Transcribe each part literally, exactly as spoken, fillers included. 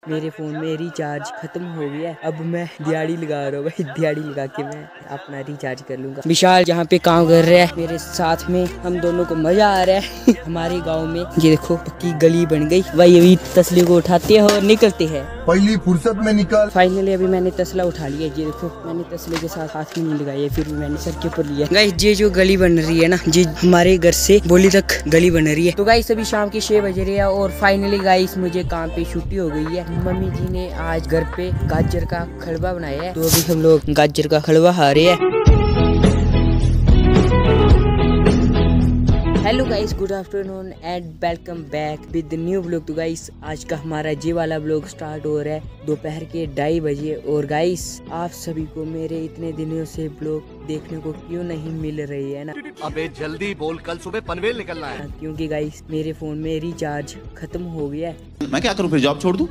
मेरे फ़ोन में रिचार्ज खत्म हो गया है। अब मैं दिहाड़ी लगा रहा हूँ भाई, दिहाड़ी लगा के मैं अपना रिचार्ज कर लूँगा। विशाल जहाँ पे काम कर रहा है मेरे साथ में, हम दोनों को मज़ा आ रहा है। हमारे गांव में ये देखो पक्की गली बन गई भाई। अभी तसले को उठाते हैं और निकलते हैं, पहली फुर्सत में निकल। फाइनली अभी मैंने तसला उठा लिया। ये देखो मैंने तसले के साथ हाथ भी नहीं लगाया, फिर भी मैंने सर के ऊपर लिया। गाइस ये जो गली बन रही है ना, जी हमारे घर से बोली तक गली बन रही है। तो गाइस अभी शाम के छह बज रहे हैं और फाइनली गाइस मुझे काम पे छुट्टी हो गई है। मम्मी जी ने आज घर पे गाजर का खड़वा बनाया है, तो अभी हम लोग गाजर का खड़वा खा रहे हैं। Hello guys, good afternoon and welcome back with new blog. तो गाइस आज का हमारा जे वाला ब्लॉग स्टार्ट हो रहा है दोपहर के ढाई बजे। और गाइस आप सभी को मेरे इतने दिनों से ब्लॉग देखने को क्यों नहीं मिल रही है ना? अबे जल्दी बोल, कल सुबह पनवेल निकलना है। क्योंकि गाइस मेरे फोन में रिचार्ज खत्म हो गया है। मैं क्या करूं, फिर जॉब छोड़ दूं?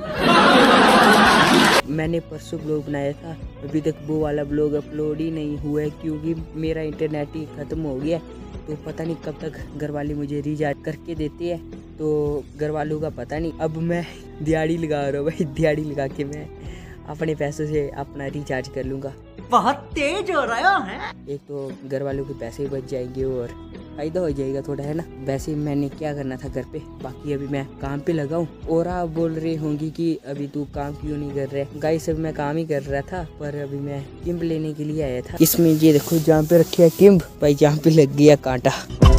मैंने परसों ब्लॉग बनाया था, अभी तक वो वाला ब्लॉग अपलोड ही नहीं हुआ है क्योंकि मेरा इंटरनेट ही खत्म हो गया। तो पता नहीं कब तक घर वाले मुझे रिचार्ज करके देते हैं, तो घर वालों का पता नहीं। अब मैं दिहाड़ी लगा रहा हूँ भाई, दिहाड़ी लगा के मैं अपने पैसों से अपना रिचार्ज कर लूँगा। बहुत तेज हो रहा है। एक तो घर वालों के पैसे बच जाएंगे और फायदा हो जाएगा थोड़ा, है ना। वैसे मैंने क्या करना था घर पे, बाकी अभी मैं काम पे लगा हूँ। और आप बोल रहे होंगे कि अभी तू काम क्यों नहीं कर रहे? गाइस अभी मैं काम ही कर रहा था, पर अभी मैं किम्ब लेने के लिए आया था। इसमें ये देखो जहाँ पे रखे है किम्ब भाई, जहाँ पे लग गया कांटा।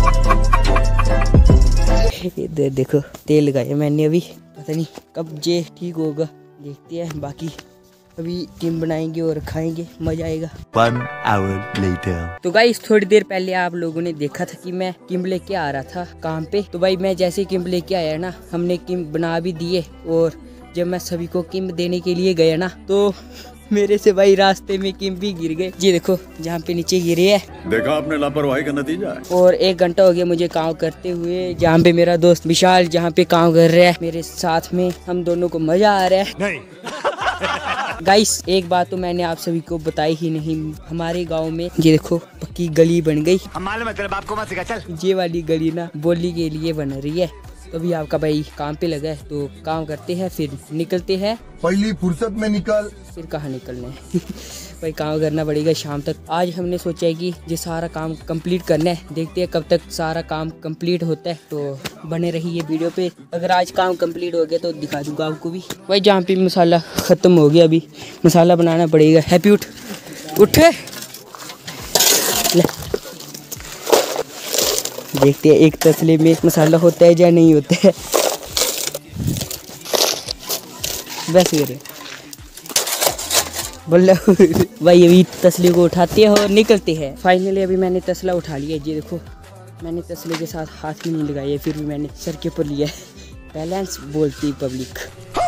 इधर देखो तेल लगाया मैंने, अभी पता नहीं कब जे ठीक होगा, देखते हैं। बाकी अभी किम्ब बनाएंगे और खाएंगे, मजा आएगा। One hour later. तो गाइस थोड़ी देर पहले आप लोगों ने देखा था कि मैं किम्ब लेके आ रहा था काम पे। तो भाई मैं जैसे किम्ब लेके आया ना, हमने किम्ब बना भी दिए। और जब मैं सभी को किम्ब देने के लिए गया ना, तो मेरे से भाई रास्ते में किम्ब भी गिर गए। ये देखो जहाँ पे नीचे गिरे है, देखा आपने लापरवाही का नतीजा है। और एक घंटा हो गया मुझे काम करते हुए। जहाँ पे मेरा दोस्त विशाल जहाँ पे काम कर रहा है मेरे साथ में, हम दोनों को मजा आ रहा है। नहीं गाइस एक बात तो मैंने आप सभी को बताई ही नहीं, हमारे गांव में ये देखो पक्की गली बन गई। हम मालूम है तेरे बाप को मत सिखा, चल। ये वाली गली ना बोली के लिए बन रही है। तो अभी आपका भाई काम पे लगा है, तो काम करते हैं फिर निकलते हैं। पहली फुर्सत में निकल। फिर कहाँ निकलना है भाई, काम करना पड़ेगा शाम तक। आज हमने सोचा है कि ये सारा काम कंप्लीट करना है, देखते हैं कब तक सारा काम कंप्लीट होता है। तो बने रहिए वीडियो पे। अगर आज काम कंप्लीट हो गया तो दिखा दूंगा आपको भी। भाई जहाँ पे मसाला ख़त्म हो गया, अभी मसाला बनाना पड़ेगा। हैप्पी उठ उठे, देखते हैं एक तसले में मसाला होता है या नहीं होता है। बस करें बोल भाई, अभी तसले को उठाते हैं और निकलते हैं। फाइनली अभी मैंने तसला उठा लिया। ये देखो मैंने तसले के साथ हाथ भी नहीं लगाया, फिर भी मैंने सर के ऊपर लिया। बैलेंस बोलती पब्लिक।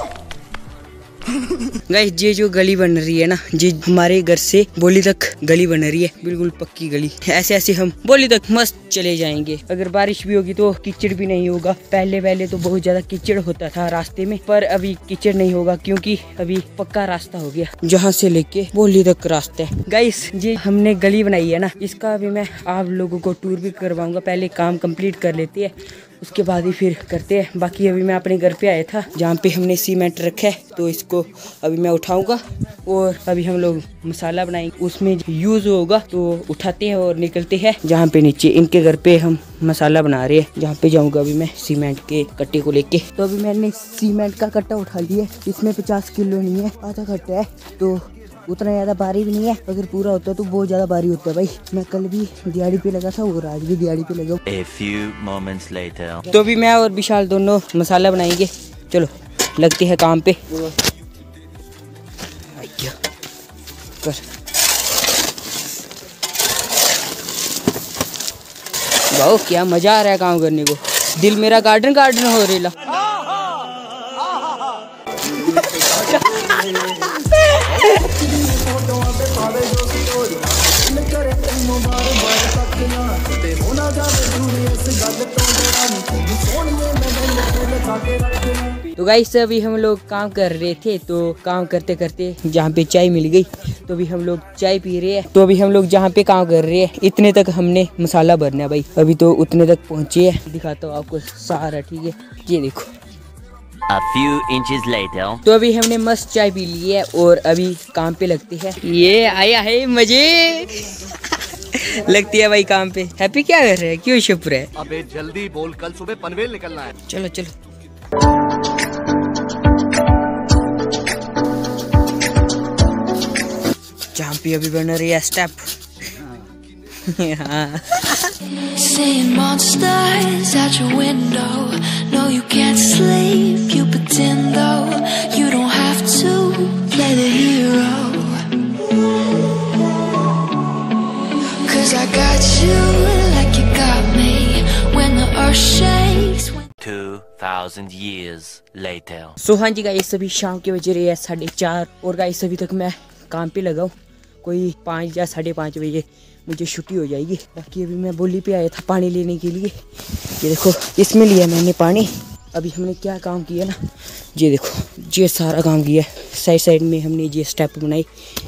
गाइस ये जो गली बन रही है ना, जी हमारे घर से बोली तक गली बन रही है, बिल्कुल पक्की गली। ऐसे ऐसे हम बोली तक मस्त चले जाएंगे। अगर बारिश भी होगी तो कीचड़ भी नहीं होगा। पहले पहले तो बहुत ज्यादा कीचड़ होता था रास्ते में, पर अभी कीचड़ नहीं होगा क्योंकि अभी पक्का रास्ता हो गया, जहाँ से लेके बोली तक रास्ता है। गाइस जी हमने गली बनाई है ना, इसका अभी मैं आप लोगों को टूर भी करवाऊंगा। पहले काम कंप्लीट कर लेते हैं, उसके बाद ही फिर करते हैं। बाकी अभी मैं अपने घर पे आया था जहाँ पे हमने सीमेंट रखा है, तो इसको अभी मैं उठाऊंगा और अभी हम लोग मसाला बनाएंगे, उसमें यूज होगा। तो उठाते हैं और निकलते हैं जहाँ पे नीचे इनके घर पे हम मसाला बना रहे हैं, जहाँ पे जाऊंगा अभी मैं सीमेंट के कट्टे को लेके। तो अभी मैंने सीमेंट का कट्टा उठा लिया। इसमें पचास किलो नहीं है, आधा कट्टा है, तो उतना ज़्यादा भारी भी नहीं है। अगर पूरा होता है तो बहुत ज़्यादा भारी होता है भाई। मैं कल भी दिहाड़ी पे लगा था और आज भी दिहाड़ी पे लगा। A few moments later. तो अभी मैं और विशाल दोनों मसाला बनाएंगे। चलो लगते हैं काम पे। कर वाओ क्या मजा आ रहा है काम करने को, दिल मेरा गार्डन गार्डन हो रेला। तो गाइस अभी हम लोग काम कर रहे थे, तो काम करते करते जहाँ पे चाय मिल गई, तो अभी हम लोग चाय पी रहे हैं। तो अभी हम लोग जहाँ पे काम कर रहे हैं इतने तक हमने मसाला भरना है भाई। अभी तो उतने तक पहुँचे हैं, दिखाता हूँ आपको सारा। ठीक है ये देखो A few inches later. तो अभी हमने मस्त चाय पी ली है और अभी काम पे लगते हैं। ये आया है मजे लगती है भाई काम पे। हैप्पी क्या कर रहे हैं, क्यों शुभ रहे? अबे जल्दी बोल, कल सुबह पनवेल निकलना है। चलो चलो। जहाँ पे अभी बन रही है स्टेप। हाँ। Seeing monsters out your window. No, you can't sleep. You pretend though. You don't have to play the hero. 'Cause I got you like you got me. When the earth shakes. Two thousand years later. सो हाँ जी guys, अभी शाम के बजे रही है साढ़े चार और गाइस अभी तक मैं काम पे लगा हूँ। कोई पाँच या साढ़े पाँच बजे मुझे छुट्टी हो जाएगी। बाकी अभी मैं बोली पे आया था पानी लेने के लिए। ये देखो इसमें लिया मैंने पानी। अभी हमने क्या काम किया ना, ये देखो ये सारा काम किया। साइड साइड में हमने ये स्टेप बनाई।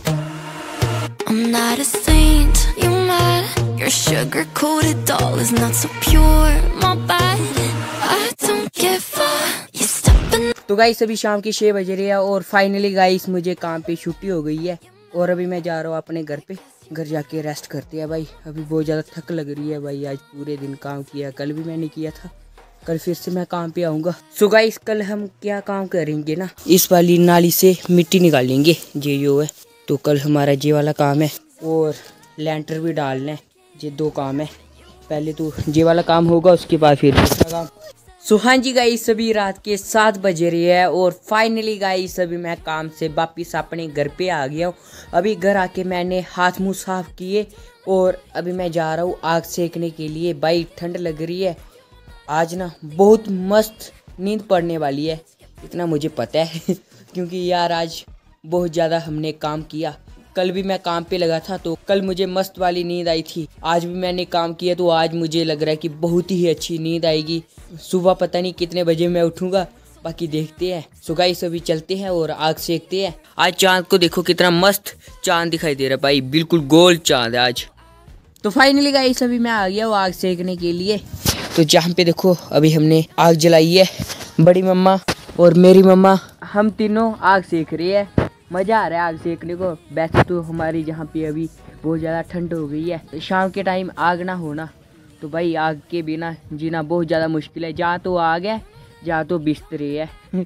I'm not a saint, you're mad. Your sugar-coated doll is not so pure, my bad. I don't give a you stepping. तो गाइस अभी शाम की छः बज रही है और फाइनली गाइस मुझे काम पे छुट्टी हो गई है और अभी मैं जा रहा हूँ अपने घर पे। घर जाके रेस्ट करते हैं भाई। अभी बहुत ज़्यादा थक लग रही है भाई। आज पूरे दिन काम किया, कल भी मैंने किया था। कल फिर से मैं काम पे आऊँगा। सो गाइस कल हम क्या काम करेंगे ना, इस वाली नाली से मिट्टी निकालेंगे ये जो है। तो कल हमारा ये वाला काम है और लेंटर भी डालना है। ये दो काम है। पहले तो ये वाला काम होगा, उसके बाद फिर दूसरा काम। सो हाँ जी गाइस अभी रात के सात बज रही है और फाइनली गाइस अभी मैं काम से वापिस अपने घर पे आ गया हूँ। अभी घर आके मैंने हाथ मुंह साफ किए और अभी मैं जा रहा हूँ आग सेकने के लिए। भाई ठंड लग रही है। आज ना बहुत मस्त नींद पड़ने वाली है, इतना मुझे पता है क्योंकि यार आज बहुत ज़्यादा हमने काम किया। कल भी मैं काम पे लगा था तो कल मुझे मस्त वाली नींद आई थी। आज भी मैंने काम किया तो आज मुझे लग रहा है कि बहुत ही अच्छी नींद आएगी। सुबह पता नहीं कितने बजे मैं उठूंगा, बाकी देखते हैं। सो गाइस अभी चलते हैं और आग सेकते हैं। आज चांद को देखो कितना मस्त चांद दिखाई दे रहा है भाई, बिल्कुल गोल चांद है आज। तो फाइनली गाइस अभी मैं आ गया हूँ आग सेकने के लिए। तो जहाँ पे देखो अभी हमने आग जलाई है। बड़ी मम्मा और मेरी मम्मा हम तीनों आग सेक रही है। मज़ा आ रहा है आग सेकने को। वैसे तो हमारी जहाँ पे अभी बहुत ज़्यादा ठंड हो गई है। शाम के टाइम आग ना होना तो भाई आग के बिना जीना बहुत ज़्यादा मुश्किल है। जहाँ तो आग है, जहाँ तो बिस्तरे है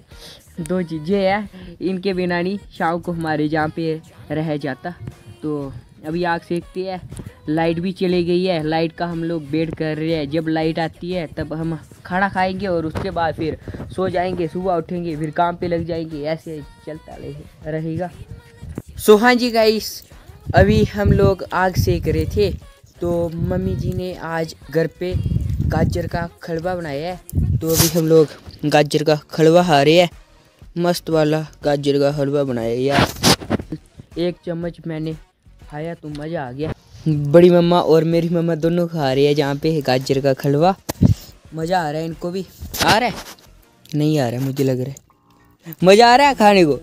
दो चीज़ें हैं, इनके बिना नहीं शाम को हमारे जहाँ पे रह जाता। तो अभी आग सेकते हैं। लाइट भी चली गई है, लाइट का हम लोग वेट कर रहे हैं। जब लाइट आती है तब हम खाना खाएंगे और उसके बाद फिर सो जाएंगे। सुबह उठेंगे फिर काम पे लग जाएंगे, ऐसे चलता रहेगा। सो हाँ जी गाइस अभी हम लोग आग सेक रहे थे तो मम्मी जी ने आज घर पे गाजर का खलवा बनाया है। तो अभी हम लोग गाजर का खलवा खा रहे हैं। मस्त वाला गाजर का हलवा बनाया यार। एक चम्मच मैंने खाया तो मज़ा आ गया। बड़ी मम्मा और मेरी मम्मा दोनों खा रहे हैं जहाँ पे गाजर का खलवा। मज़ा आ रहा है इनको भी। आ रहा है? नहीं आ रहा है मुझे लग रहा है। मज़ा आ रहा है खाने को?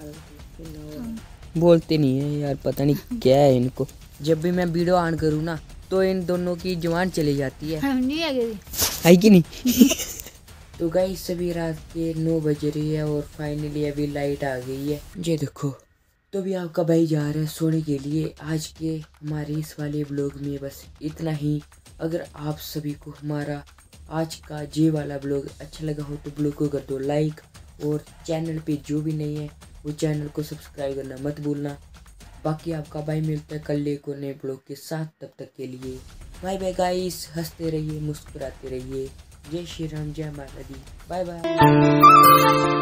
बोलते नहीं है यार, पता नहीं क्या है इनको। जब भी मैं वीडियो ऑन करूँ ना तो इन दोनों की जुबान चली जाती है। हम नहीं आगे है कि नहीं तो गाइस सभी रात के नौ बज रही है और फाइनली अभी लाइट आ गई है। ये देखो तो भी आपका भाई जा रहा है सोने के लिए। आज के हमारे इस वाले व्लॉग में बस इतना ही। अगर आप सभी को हमारा आज का जे वाला व्लॉग अच्छा लगा हो तो व्लॉग को कर दो लाइक और चैनल पे जो भी नहीं है वो चैनल को सब्सक्राइब करना मत भूलना। बाकी आपका भाई मिलता है कल एक और नए ब्लॉग के साथ। तब तक के लिए बाय बाय गाइस। हंसते रहिए, मुस्कुराते रहिए। जय श्री राम, जय माता दी। Bye bye.